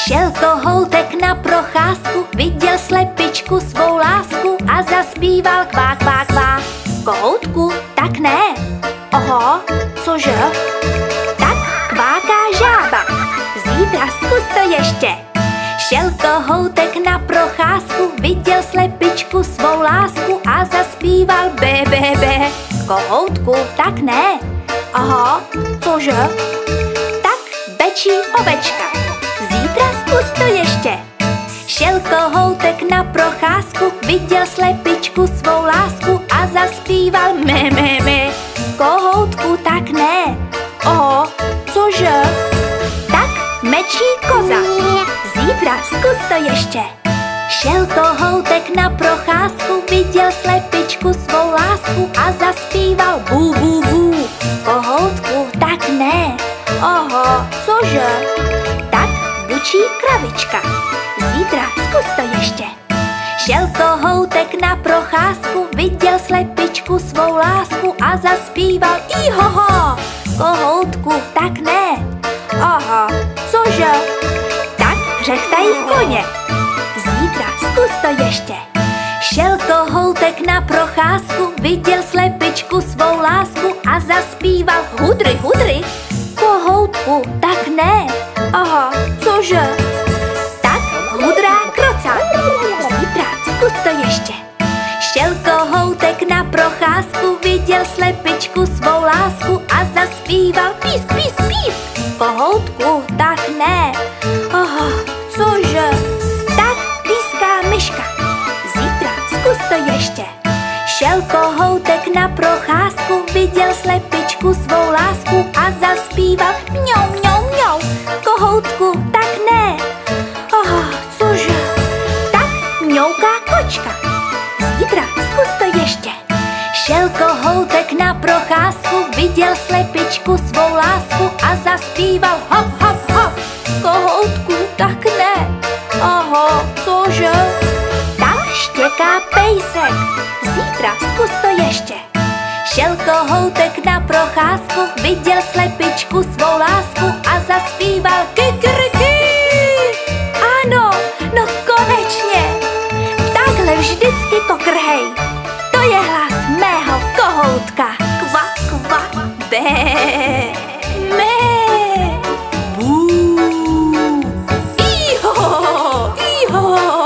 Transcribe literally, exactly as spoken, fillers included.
Šel kohoutek na procházku, viděl slepičku svou lásku a zaspíval kvá, kvá, kvá. Kohoutku, tak ne. Oho, cože? Tak kváká žába. Zítra zkus to ještě. Šel kohoutek na procházku, viděl slepičku svou lásku a zaspíval bé, bé, bé. Kohoutku, tak ne. Aha, cože? Tak bečí ovečka. Zítra zkus to ještě. Šel kohoutek na procházku, viděl slepičku svou lásku a zaspíval mé, mé, mé. Kohoutku, tak ne. Oho, cože? Tak mečí koza. Zítra zkus to ještě. Šel kohoutek na procházku, viděl slepičku svou lásku a zaspíval bú, bú, bú. Kohoutku, tak ne. Oho, cože? Tak bučí kravička. Zítra zkus to ještě. Šel kohoutek na procházku, viděl slepičku svou lásku a zaspíval ihoho. Kohoutku, tak ne. Aha, cože? Tak řechtají koně. Zítra zkus to ještě. Šel kohoutek na procházku, viděl slepičku svou lásku a zaspíval hudry, hudry. Kohoutku, tak ne. Aha, cože? Tak hudrá kroca. Zítra zkus to ještě. Šel kohoutek na procházku, viděl slepičku svou lásku a zaspíval písk, písk, písk. Kohoutku, tak ne. Aha, cože? Tak píská myška. Zítra zkus to ještě. Šel kohoutek na procházku, viděl slepičku svou lásku a zaspíval mňau, mňau, mňau. Kohoutku, tak ne. Aha, cože? Tak mňouká kočka. Zítra zkus to ještě. Šel kohoutek na procházku, viděl slepičku svou lásku a zaspíval hop, hop, hop. Kohoutku, tak ne. Aha, cože? Tak štěká pejsek. Zítra zkus to ještě. Šel kohoutek na procházku, viděl slepičku svou lásku a zaspíval kikiriki. Ano, no konečně. Takhle vždycky kokrhej. To je hlas mého kohoutka. Kva, kva, bé, mé, bú, iho, iho.